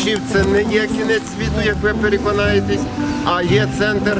Любішів це не є кінець світу, як ви переконаєтесь, а є центр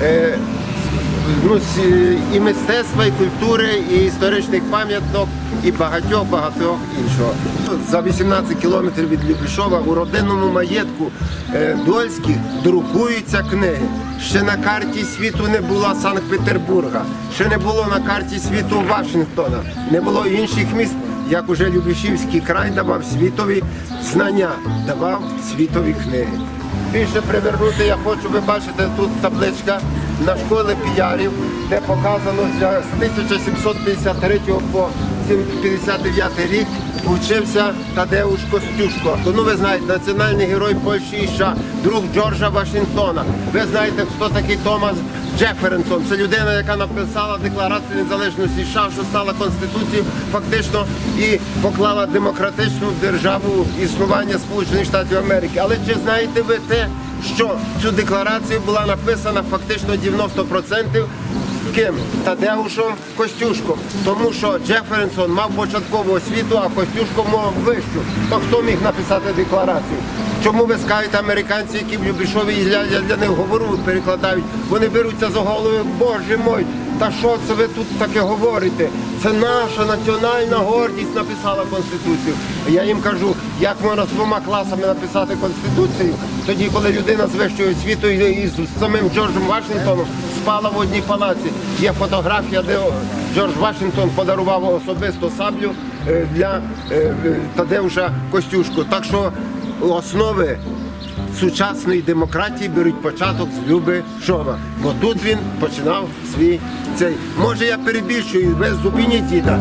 і мистецтва, і культури, і історичних пам'яток, і багатьох іншого. За 18 кілометрів від Любішова у родинному маєтку Дольських друкуються книги. Ще на карті світу не було Санкт-Петербурга, ще не було на карті світу Вашингтона, не було інших міст, як уже Любішівський край давав світові знання, давав світові книги. Більше привернути я хочу, ви бачите, тут табличка на школи піярів, де показано, що з 1753 по 1759 рік вчився Тадеуш Костюшко. Ну, ви знаєте, національний герой Польщі і США, друг Джорджа Вашингтона. Ви знаєте, хто такий Томас Джеферсон. Це людина, яка написала Декларацію незалежності США, що стала Конституцією фактично і поклала демократичну державу існування Сполучених Штатів Америки. Але чи знаєте ви те, що цю декларацію була написана фактично 90% ким? Тадеушем Костюшком. Тому що Джеферсон мав початкову освіту, а Костюшко мав вищу. То хто міг написати декларацію? Чому ви скажете, американці, які в Любішові для них говорю, перекладають, вони беруться за голови, боже мой, та що це ви тут таке говорите? Це наша національна гордість написала Конституцію. Я їм кажу, як можна з 2 класами написати Конституцію, тоді, коли людина з вищою освітою і з самим Джорджем Вашингтоном спала в одній палаці. Є фотографія, де Джордж Вашингтон подарував особисто саблю для Тадеуша Костюшко. Так що основи сучасної демократії беруть початок з Любішова, бо тут він починав свій цей. Може я перебільшую, ви зупиніть діда.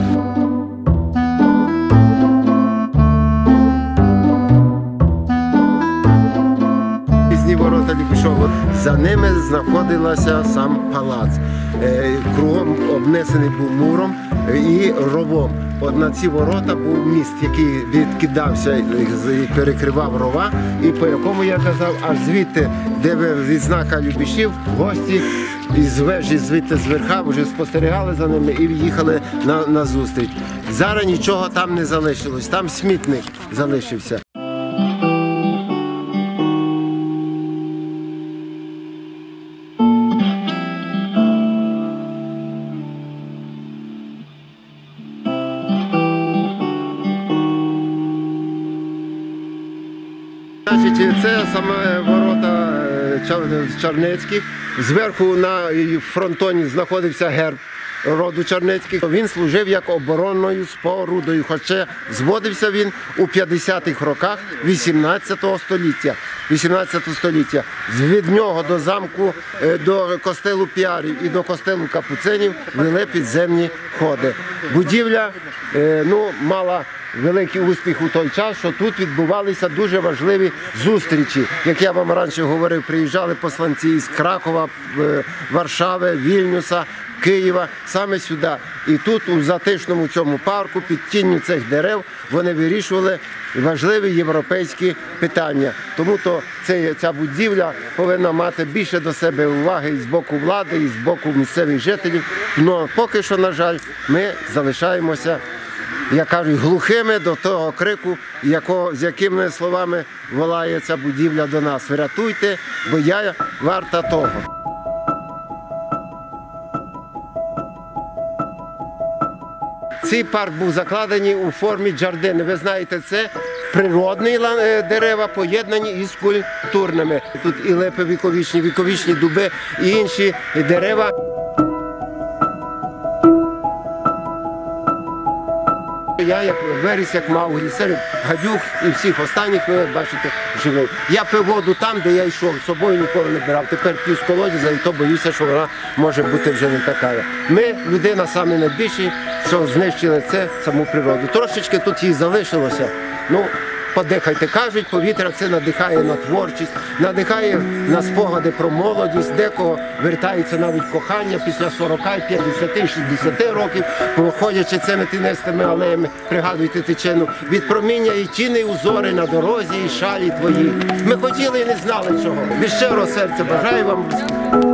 Різні ворота Любішова. За ними знаходилася сам палац. Кругом обнесений був муром і ровом. От на ці ворота був міст, який відкидався і перекривав рова, і по якому, я казав, аж звідти, де відзнака Любішів, гості із вежі звідти зверха вже спостерігали за ними і їхали на зустріч. Зараз нічого там не залишилось, там смітник залишився. Це саме ворота Чернецьких. Зверху на фронтоні знаходився герб роду Чернецьких. Він служив як оборонною спорудою, хоча зводився він у 50-х роках 18 століття. Від нього до замку, до костелу Піарів і до костелу Капуцинів вели підземні ходи. Будівля мала великий успіх у той час, що тут відбувалися дуже важливі зустрічі. Як я вам раніше говорив, приїжджали посланці із Кракова, Варшави, Вільнюса, Києва, саме сюди. І тут, у затишному цьому парку, під тінню цих дерев, вони вирішували важливі європейські питання. Тому ця будівля повинна мати більше до себе уваги і з боку влади, і з боку місцевих жителів. Але поки що, на жаль, ми залишаємося, як кажуть, глухими до того крику, з якими словами волає ця будівля до нас. Врятуйте, бо я варта того. Цей парк був закладений у формі джардини. Ви знаєте, це природні дерева, поєднані із культурними. Тут і липи віковічні дуби, і інші дерева. Я виріс як Мауглі, серед гадюк і всіх останніх, ви бачите, живий. Я пив воду там, де я йшов, з собою ніколи не брав. Тепер п'ю з колодязя, і то боюся, що вона може бути вже не така. Ми, людина, самі найбільші, що знищили саму природу. Трошечки тут їй залишилося. Подихайте, кажуть, повітря це надихає на творчість, надихає на спогади про молодість, декого вертається навіть кохання після 40, 50, 60 років, проходячи цими тінистими алеями, пригадуйте тичину, від проміння і тіни узори на дорозі і шалі твої. Ми хотіли і не знали чого. Від щирого серця бажаю вам успіху.